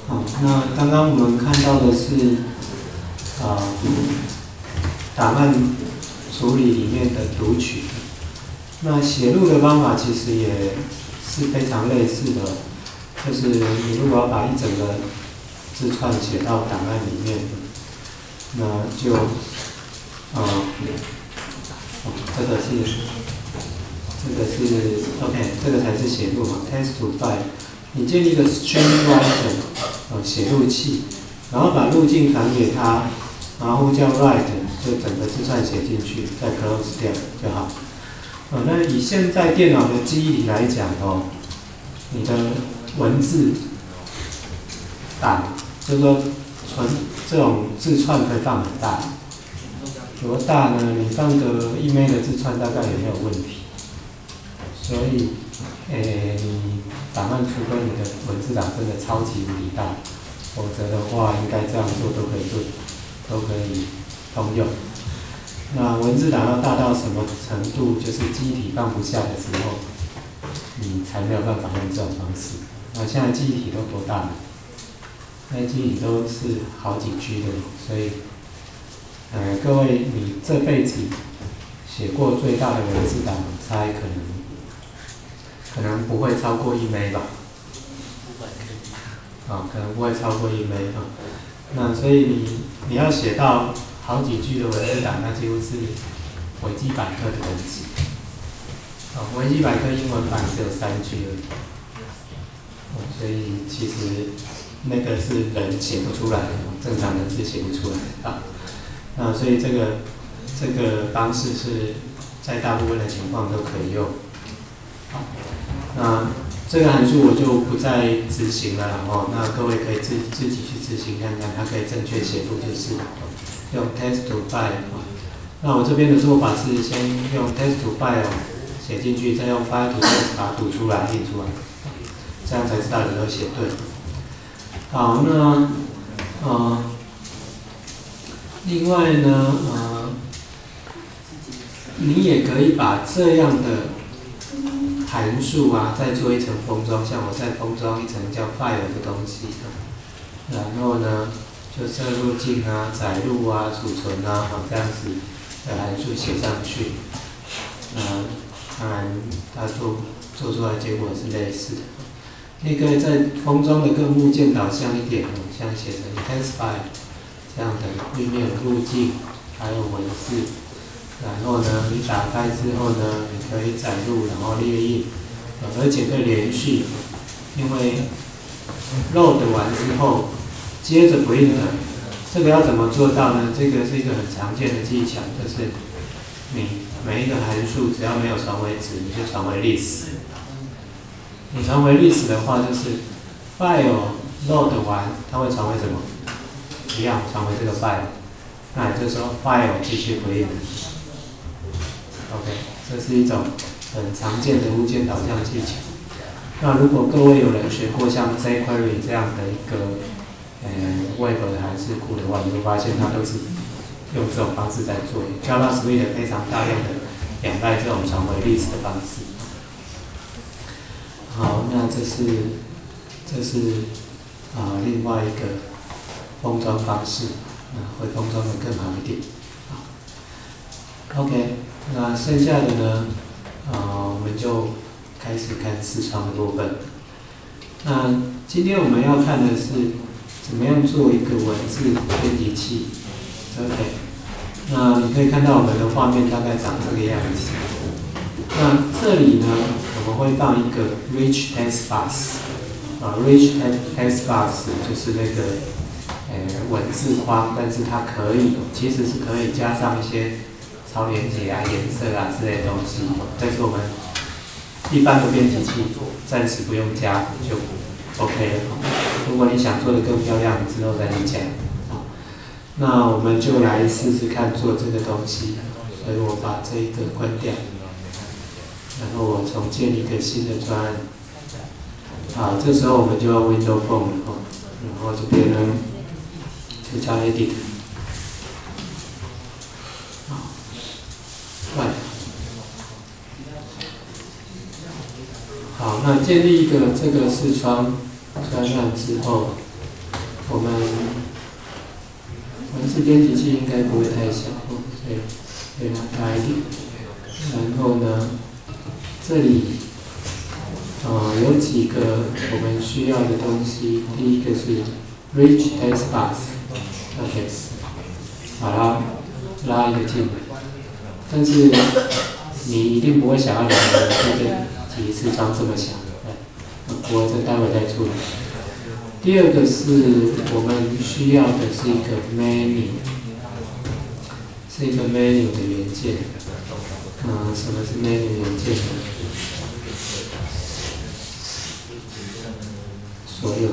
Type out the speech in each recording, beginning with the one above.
好，那刚刚我们看到的是档案处理里面的读取。那写入的方法其实也是非常类似的，就是你如果要把一整个字串写到档案里面，那就这个是 OK， 这个才是写入嘛 ，text to file。你建立一个 stream writer 写入器，然后把路径传给他，然后叫 write， 就整个字串写进去，再 close 掉就好。那以现在电脑的记忆体来讲你的文字档，就是说这种字串可以放很大，多大呢？你放个1M的字串大概也没有问题。所以，你档案除非你的文字档真的超级无敌大，否则的话应该这样做都可以通用。那文字档要大到什么程度，就是记忆体放不下的时候，你才没有办法用这种方式。那现在记忆体都多大了？那记忆体都是好几 G 的，所以，各位你这辈子写过最大的文字档，我猜可能不会超过1M吧。可能不会超过1M那所以你要写到好几 G 的文字档，那几乎是维基百科的等级。维基百科英文版只有3G而已。所以其实那个是人写不出来的，正常人是写不出来的。那所以这个方式是在大部分的情况都可以用。那这个函数我就不再执行了那各位可以自己去执行看看，它可以正确写入就是用 text to file。那我这边的做法是先用 text to file 写进去，再用 file to text 把它读出来、印出来，这样才知道有没有写对。好，那另外呢你也可以把这样的函数再做一层封装，像我再封装一层叫 file 的东西，然后呢就设路径载入储存这样子的函数写上去。当然它做出来的结果是类似的。你可以再封装的更物件导向一点像写成 text file 这样的，里面有路径，还有文字。然后呢，你打开之后呢，你可以载入，然后列印，而且可以连续，因为 load 完之后，接着 print， 这个要怎么做到呢？这个是一个很常见的技巧，就是你每一个函数只要没有传为值，你就传为历史。你传为历史的话，就是 file load 完，它会传为什么？一样传为这个 file， 那也就是说 file 继续 print。OK， 这是一种很常见的物件导向技巧。那如果各位有人学过像 jQuery 这样的一个Web 的函数库的话，你会发现它都是用这种方式在做。JavaScript 非常大量的仰赖这种传回历史的方式。好，那这是另外一个封装方式，会封装的更好一点。OK， 那剩下的呢，我们就开始看视窗的部分。那今天我们要看的是怎么样做一个文字编辑器。OK， 那你可以看到我们的画面大概长这个样子。那这里呢，我们会放一个 rich text box。rich text box 就是那个文字框，但是它其实是可以加上一些超连结颜色之类的东西，但是我们一般的编辑器暂时不用加就 OK 了。如果你想做的更漂亮，之后再去加。那我们就来试试看做这个东西，所以我把这一个关掉，然后我重建一个新的专案。好，这时候我们就要 Windows Phone 了然后这边呢就叫 Edit。好，那建立一个这个视窗专案之后， 我们文字编辑器应该不会太小，所以给它大一点。然后呢，这里有几个我们需要的东西。第一个是 Rich Text Box，OK， 把它拉一个进来。但是你一定不会想要两个人这个几次装这么小，不过这待会再处理。第二个是我们需要的是一个 menu， 是一个 menu 的元件。什么是 menu 元件呢？所有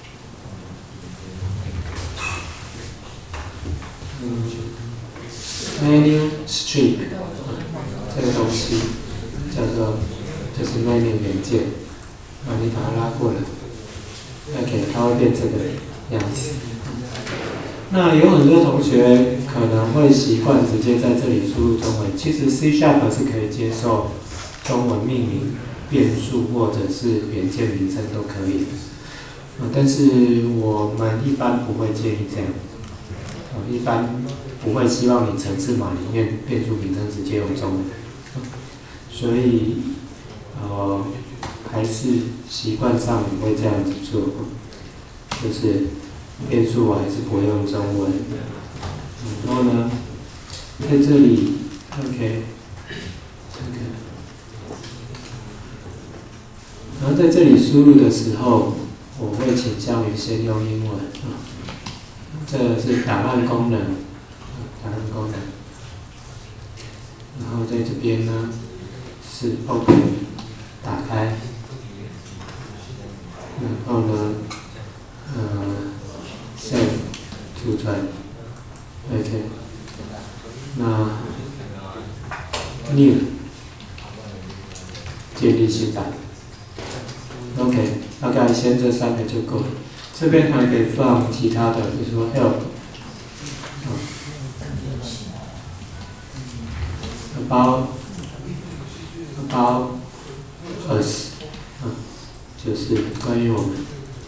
menu strip 这个东西叫做就是 menu 元件，你把它拉过来 ，OK， 它会变这个样子。那有很多同学可能会习惯直接在这里输入中文，其实 C# 是可以接受中文命名变数或者是元件名称都可以的，但是我们一般不会建议这样，一般不会希望你程式码里面变数名称直接用中文，所以还是习惯上你会这样子做，就是变数我还是不会用中文。然后呢，在这里 ，OK， 然后在这里输入的时候，我会倾向于先用英文这个是档案功能，然后在这边呢是 Open， 打开，然后呢，Save 储存 ，OK， 那 New 建立新档 ，OK， 大概先这3个就够了。这边还可以放其他的，比如说 Help， about us， 就是关于我们。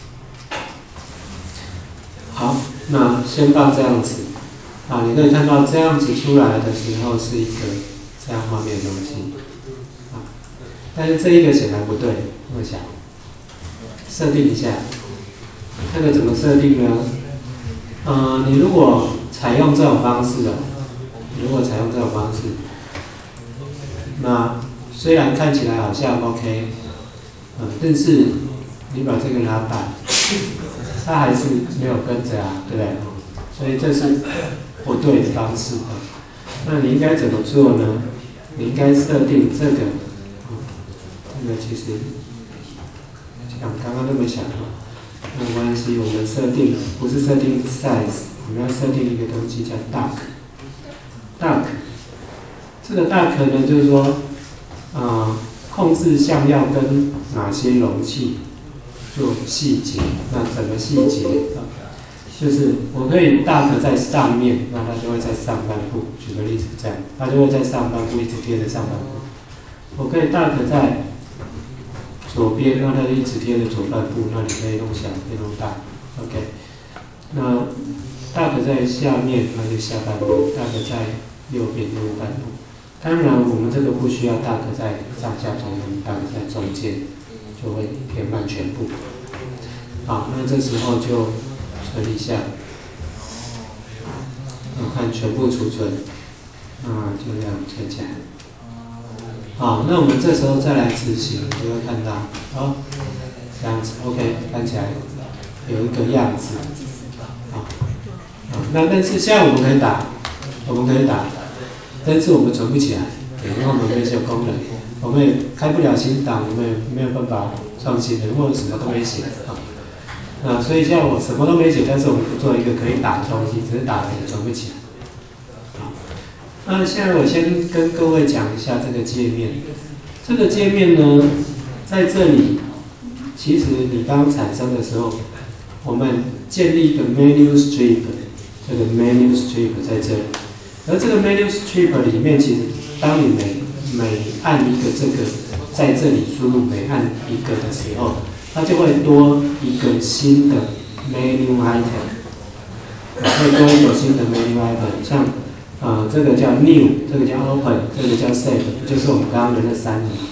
好，那先放这样子，你可以看到这样子出来的时候是一个这样画面的东西，但是这一个显然不对，我想设定一下，这个怎么设定呢？你如果采用这种方式那虽然看起来好像 OK， 但是你把这个拉大，它还是没有跟着对不对？所以这是不对的方式那你应该怎么做呢？你应该设定这个，这个其实像刚刚那么想没有关系，我们设定不是设定 size， 我们要设定一个东西叫 dark。这个 dark 呢，就是说，控制项要跟哪些容器做细节，那怎么细节就是我可以 dark 在上面，那它就会在上半部。举个例子，这样，它就会在上半部一直贴着上半部。我可以 dark 在左边，那它就一直贴着左半部，那你可以弄小，可以弄大 ，OK。那 dark 在下面，那就下半部 ；dark 在右边，右半部。当然，我们这个不需要 dark 在上下中间 ，dark 在中间，就会填满全部。好，那这时候就存一下，看全部储存，就这样存起来。好，那我们这时候再来执行，你就会看到，这样子 ，OK， 看起来有一个样子。那但是现在我们可以打，但是我们存不起来，因为我们没有功能，我们也开不了新档，我们也没有办法创新的，因为我什么都没写所以现在我什么都没写，但是我们做一个可以打的东西，只是打了也存不起来。那现在我先跟各位讲一下这个界面。这个界面呢，在这里，其实你刚产生的时候，我们建立一个 menu strip， 这个 menu strip 在这里。而这个 menu strip 里面，其实当你每按一个这个在这里输入每按一个的时候，它就会多一个新的 menu item， 会多一个新的 menu item， 像这个叫 new， 这个叫 open， 这个叫 set， 就是我们刚刚的那三个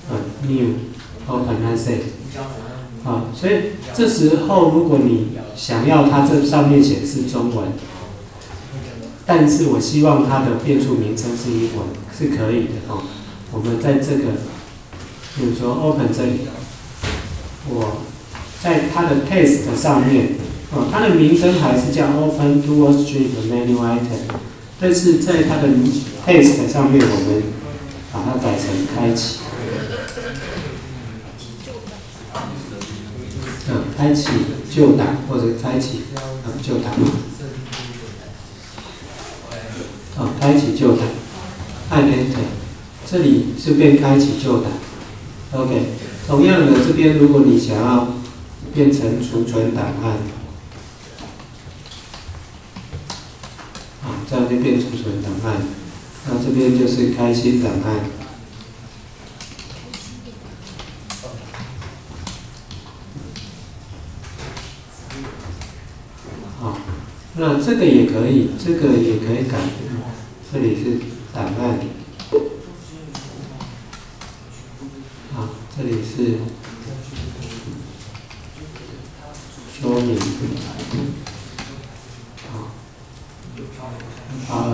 new、open 和 set。所以这时候如果你想要它这上面显示中文，但是我希望它的变数名称是英文，是可以的哦。我们在这个，比如说 open 这里，我在它的 test 上面，它的名称还是叫 open dual stream menu item， 但是在它的 test 上面，我们把它改成开启。开启旧档或者开启旧档，开启旧档，按 Enter， 这里是变开启旧档。OK， 同样的这边如果你想要变成储存档案，这样就变储存档案，那这边就是开新档案。那这个也可以，这个也可以改。这里是档案，这里是说明，80。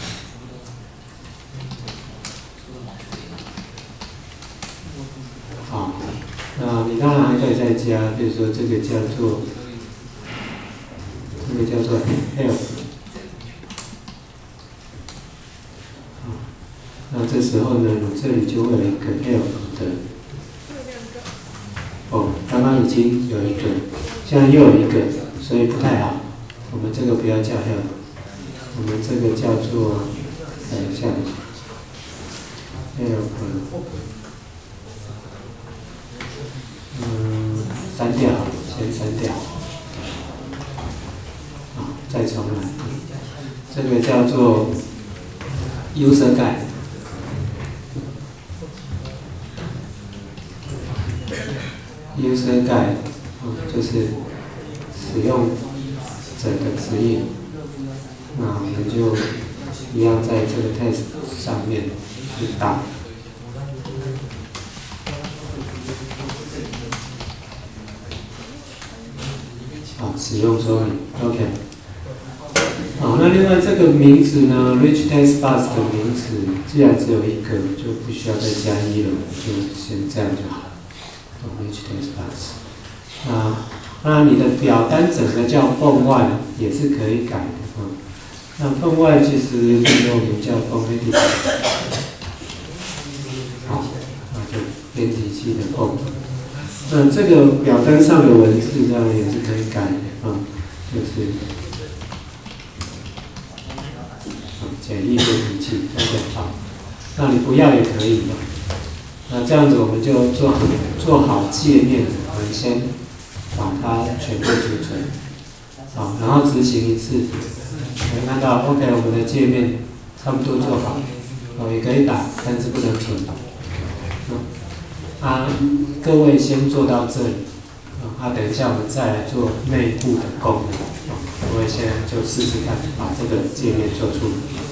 那你当然还可以再加，比如说这个叫做。这个叫做 help， 那这时候呢，你这里就会有一个 help 的，刚刚已经有一个，现在又有一个，所以不太好。我们这个不要叫 help， 我们这个叫做像 help， 删掉，先删掉。再重来，这个叫做 user guide。user guide， 就是使用者的指引。那我们就一样在这个 test 上面去打。使用说明 ，OK。那另外这个名字呢 ，rich text box 的名字既然只有一个，就不需要再加一了，就先这样就好。rich text box。那你的表单整个叫分外也是可以改的。那分外其实最有名叫分 edit。那就编辑器的分。那这个表单上的文字呢也是可以改的就是。简易编辑器 ，OK， 好，那你不要也可以嘛。那这样子我们就做好界面，我们先把它全部储存，然后执行一次，可以看到 OK， 我们的界面差不多做好，也可以打，但是不能存。各位先做到这里，等一下我们再来做内部的功能。各位现在就试试看，把这个界面做出来。